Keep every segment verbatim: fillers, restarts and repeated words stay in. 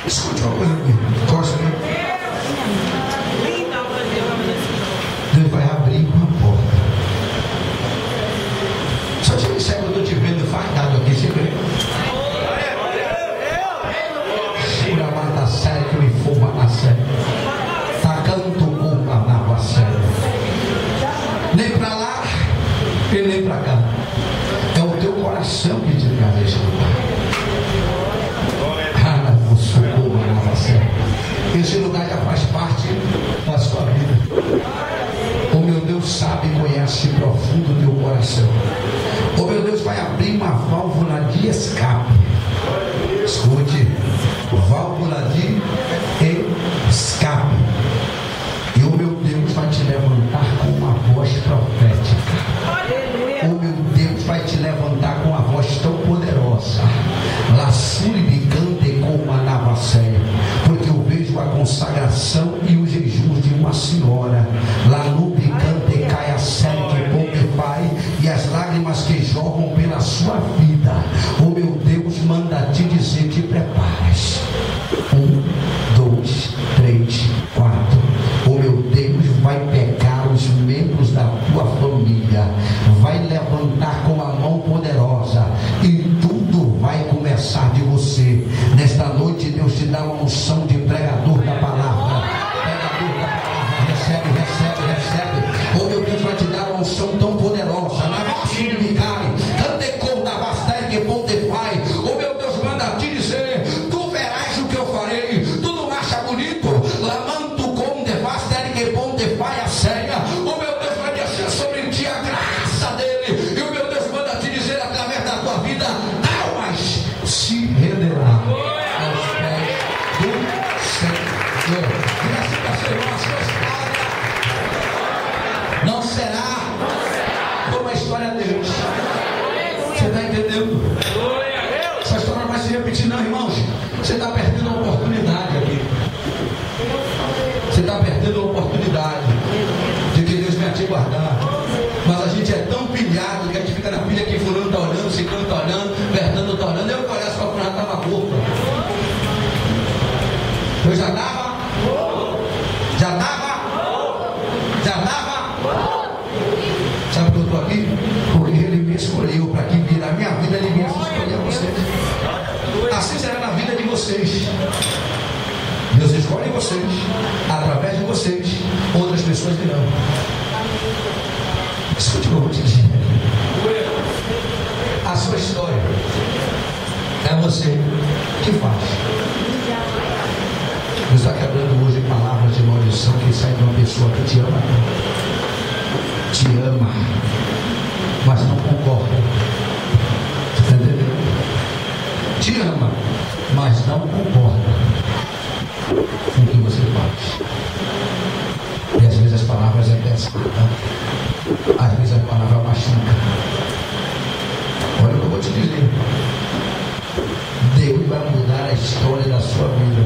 Escute uma coisa aqui. Gosta, né? Deus vai abrir uma porta. Só te disser que eu estou te vendo fardado aqui, você crê? Chura mata sério que me fuma na sério. Tacando culpa na rua sério. Nem para lá e nem para cá. É o teu coração que te traz esse lugar. Ah, você culpa na rua sério. Esse lugar já faz parte da sua vida. O meu Deus sabe e conhece profundo o teu coração. O meu Deus vai abrir uma válvula de escape. Escute, válvula de escape. E o meu Deus vai te levantar com uma voz profética. O meu Deus vai te levantar com uma voz tão poderosa. Laçure de cante com uma navacéia. Porque eu vejo a consagração e os jejuns de uma senhora. Lá no picante cai a série que pouco pai. E as lágrimas que jorram pela sua vida. O meu Deus manda te dizer: te prepares. Um, dois, três, quatro. O meu Deus vai pegar os membros da tua família, vai levantar com a mão poderosa e tudo vai começar de você. Nesta noite Deus te dá uma unção de pregador da palavra. Pregador da palavra, recebe, recebe, recebe. O meu Deus vai te dar uma unção tão poderosa. Na voz de Micai, cantecou da bastante que ponte faz. O meu Deus manda te dizer: tu verás o que eu farei. Tu não acha bonito? Lamanto com devaste que ponte faz a séria. O meu Deus vai descer sobre ti a graça dele. E o meu Deus manda te dizer através da tua vida: almas se renderá aos pés do Senhor. Diga assim para seu irmão, sua história não será como a história deles. Você está entendendo? Essa história não vai se repetir, não, irmãos. Você está perdendo a oportunidade aqui. Você está perdendo a oportunidade de que Deus venha te guardar. Mas a gente é tão pilhado que a gente fica na pilha que fulano está olhando, ciclano está olhando, Bertano está olhando. Eu conheço para fulano estava curta. Eu já estava? Já estava? Já estava? Sabe que eu estou aqui? Porque Ele me escolheu para que virar a minha vida, Ele me escolheu vocês. Assim será na vida de vocês. Deus escolhe vocês, através de vocês, outras pessoas virão. Escute o que eu vou te dizer. A sua história é você que faz. Deus está quebrando hoje palavras de maldição que saem de uma pessoa que te ama. Te ama, mas não concorda. Você está entendendo? Te ama, mas não concorda com o que você faz. E às vezes as palavras é pesada, às vezes a palavra machuca. Olha o que eu vou te dizer. Deus vai mudar a história da sua vida.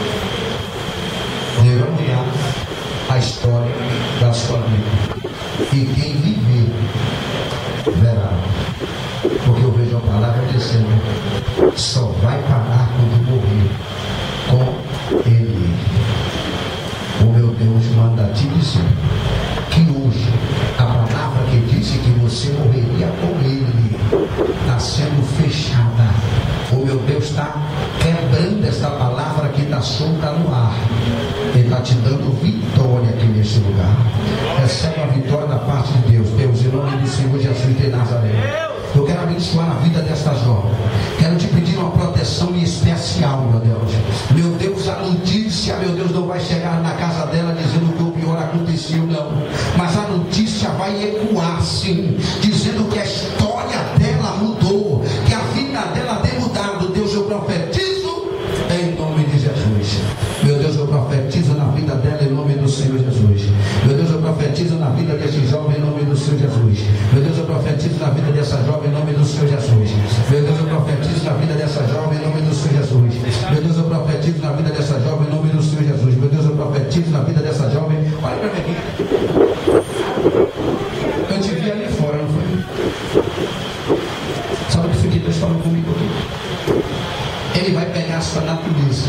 Deus vai mudar a história da sua vida. E quem viver verá. Porque eu vejo a palavra dizendo: só vai parar quando morrer com Ele. O meu Deus manda te dizer que hoje a palavra que disse que você morreria com Ele está sendo fechada. O meu Deus está quebrando esta palavra que está solta no ar. Ele está te dando vitória aqui nesse lugar. Recebe a vitória da parte de Deus. Deus, em nome do Senhor Jesus de Nazaré, eu quero abençoar a vida desta jovem. Quero te pedir uma proteção especial, meu Deus. Meu Deus, a notícia, meu Deus, não vai chegar na casa dela dizendo que o pior aconteceu, não. Mas a notícia vai ecoar, sim, dizendo que a história dela mudou, que a vida dela tem mudado. Deus, eu profetizo em nome de Jesus. Meu Deus, eu profetizo na vida dela em nome do Senhor Jesus. Meu Deus, eu profetizo na vida desse jovem em nome do Senhor Jesus. Meu Deus, eu profetizo na vida dessa jovem em nome do Senhor Jesus. Meu Deus, eu profetizo na vida dessa jovem em nome do Senhor Jesus. Meu Deus, eu profetizo na vida dessa jovem em nome do Senhor Jesus. Meu Deus, eu profetizo na vida dessa jovem. Olha para mim aqui. Eu te vi ali fora, não foi? Sabe o que foi que Deus falou comigo aqui? Ele vai pegar a sua natureza.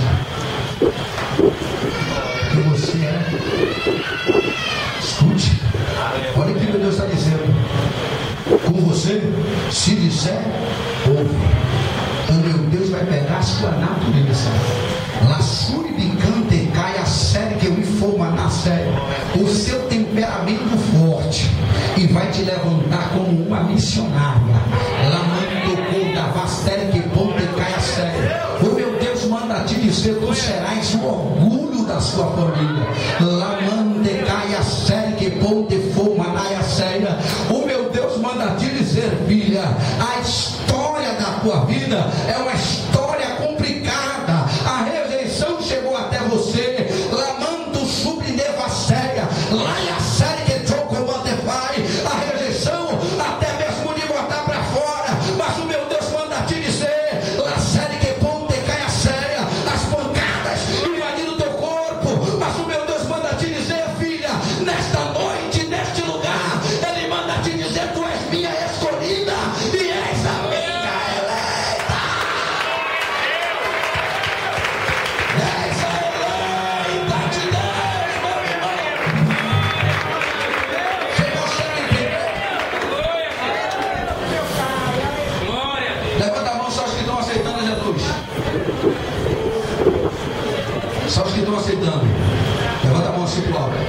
Que você é. Escute. Olha o que Deus está dizendo. Com você, se disser, ouve. Então meu Deus vai pegar a sua natureza. Lassuri bicante cai a série que eu informa na série. O seu temperamento forte. E vai te levantar como uma missionária. Lamento com da vastere que ponte cai a série. O meu Deus manda te dizer: tu serás o orgulho da sua família. Lamante cai a série que ponte forma na série. O meu Deus manda te dizer, filha, a história da tua vida é uma história complicada. A rejeição chegou até você. Lamento subneva séria. Lá é a série que trocou mante vai. A rejeição até mesmo de botar para fora. Mas o meu Deus manda te dizer: lá série que ponte cai a séria. As pancadas invadindo teu corpo. Mas o meu Deus manda te dizer, filha, nesta noite, neste lugar, Ele manda te dizer: tu és minha escolhida e és a minha eleita. És a eleita de Deus, meu irmão. Se você não entender, levanta a mão só os que estão aceitando Jesus. Só os que estão aceitando. Levanta a mão assim pro alto.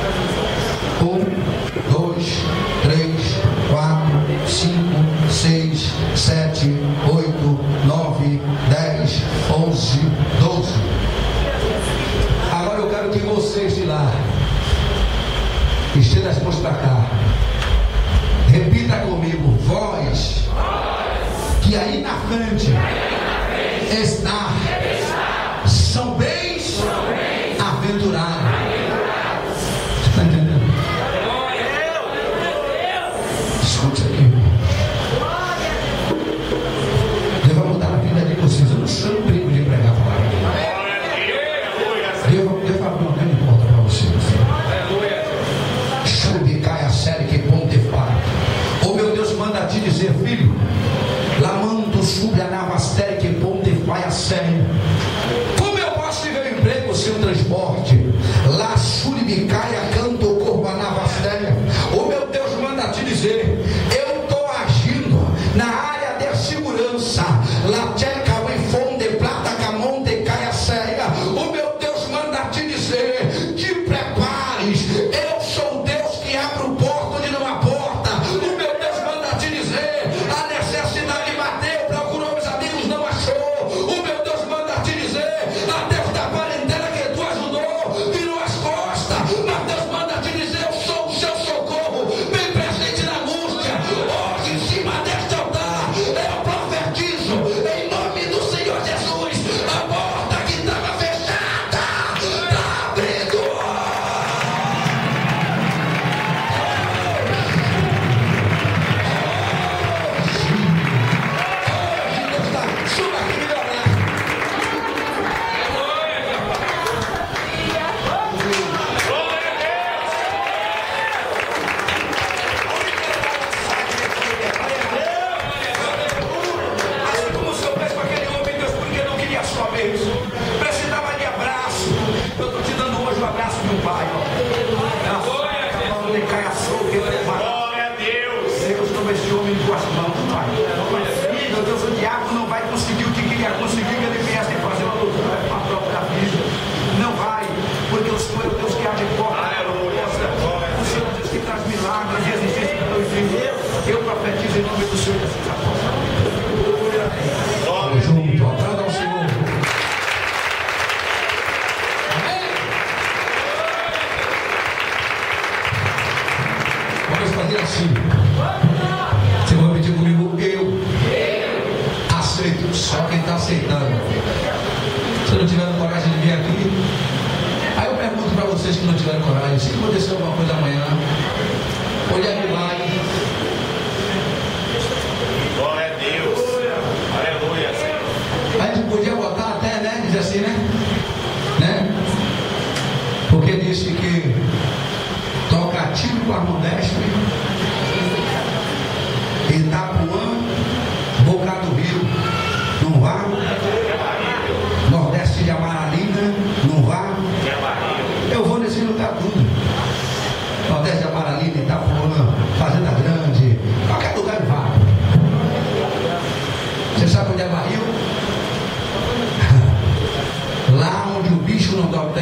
Um, dois, três, quatro, cinco, seis, sete, oito, nove, dez, onze, doze. Agora eu quero que vocês de lá estejam dispostos para cá. Repita comigo: vós que aí na frente está, são bens aventurados. Você está entendendo? Escute aqui. Deus vai mudar a vida de vocês. Eu não sou um perigo de pregar a palavra. Deus, Deus vai não, não importa para vocês. Chubicai a série que ponte para. O meu Deus manda te dizer, filho, lamando sube a navastere que ponte vai a série. Como eu posso viver o emprego sem o transporte? Lá Suribicaia canta o corpo a navastere. O meu Deus manda te dizer: eu estou agindo na área de segurança. Lá tcheca o infonde plata camonte caia séria. O meu Deus manda te dizer: te prepares. Eu sou o Deus que abre o porto de numa porta. O meu Deus manda te dizer: a necessidade bateu, procurou os amigos, não achou. O meu Deus manda te dizer: a Deus da parentela que tu ajudou virou as costas. Mas Deus manda te dizer: eu sou o seu socorro, bem presente na angústia. Hoje em cima deste altar eu profetizo em nome do Senhor Jesus: a porta que estava fechada está abrindo. Hoje Deus está, suba aqui, melhor lá. Assim como o Senhor fez com aquele homem, Deus, porque não queria só bênção, precisava de abraço. Eu estou te dando hoje o abraço de um pai. Glória a Deus. Deus toma esse homem em tuas mãos, pai. Meu Deus, o diabo não vai conseguir o que queria conseguir, que ele viesse fazer uma loucura com a própria vida. Não vai, porque o Senhor é o Deus que abre porta. Aleluia. O Senhor é o Deus que traz milagres e existência para os filhos. Eu profetizo em nome do Senhor Jesus. Vamos junto, aplauda ao Senhor. Amém? Vamos fazer assim. Você vai repetir comigo: eu aceito. Só quem está aceitando. Se não tiver coragem de vir aqui, aí eu pergunto para vocês que não tiveram coragem: se acontecer alguma coisa amanhã, olhar para o lado. Glória a Deus. Aleluia. A gente podia botar até, né? Dizer assim, né? Né? Porque disse que toca tiro com a mão destra, Itapuã, Boca do Rio, não vá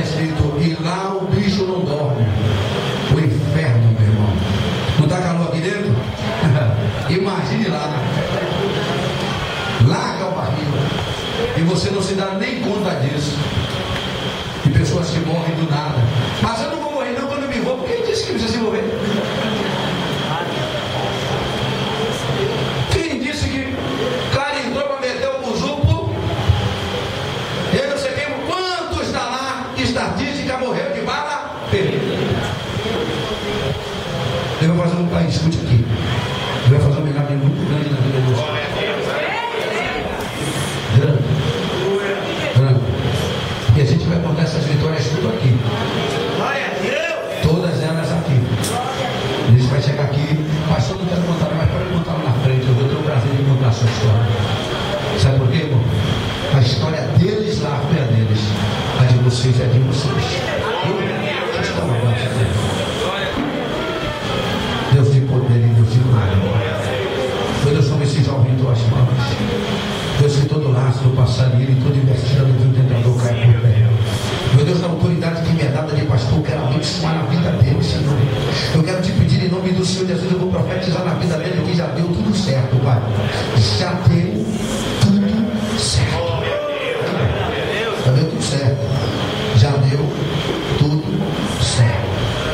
escrito, e lá o bicho não dorme. O inferno, meu irmão. Não está calor aqui dentro? Imagine lá. Larga o barril. E você não se dá nem conta disso. E pessoas que morrem do nada. Mas eu não vou morrer não quando eu me envolvo. Quem disse que precisa se envolver? Quem disse que o cara entrou para meter o buzupo? Eu não sei quem. Quantos está lá? Estatística morreu de bala perdida. Eu vou fazer um país, escute aqui. Eu vou fazer um milagre muito grande na vida de vocês. Grande. Grande. E a gente vai contar essas vitórias tudo aqui. Todas elas aqui. A gente vai chegar aqui. Pastor, não quero contar, mas pode contar lá na frente. Eu vou ter o prazer de contar a sua história. Sabe por quê, irmão? A história deles lá foi a deles. A de vocês é a de vocês. Vocês estão abaixo. Deus de poder e Deus de glória. Meu Deus, toma esse jovem em tuas mãos. Deus, que todo laço do passarinho e toda investida do tentador cai por terra. Meu Deus, na autoridade que me é dada de pastor, eu quero abençoar na vida dele, Senhor. Eu quero te pedir em nome do Senhor Jesus, eu vou profetizar na vida dele que já deu tudo certo, Pai. Já deu tudo certo. Já deu tudo certo. Já deu tudo certo.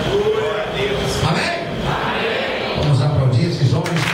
Amém? Vamos aplaudir esses homens.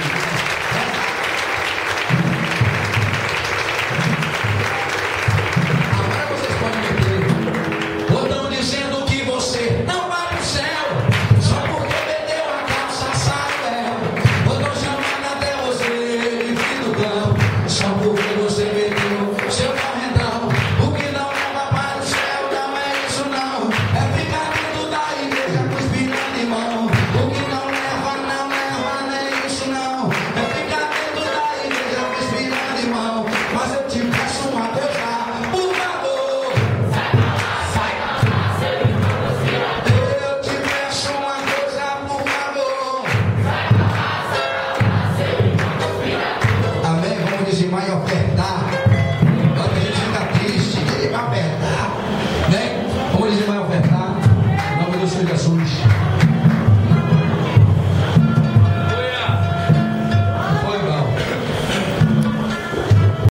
Vai ofertar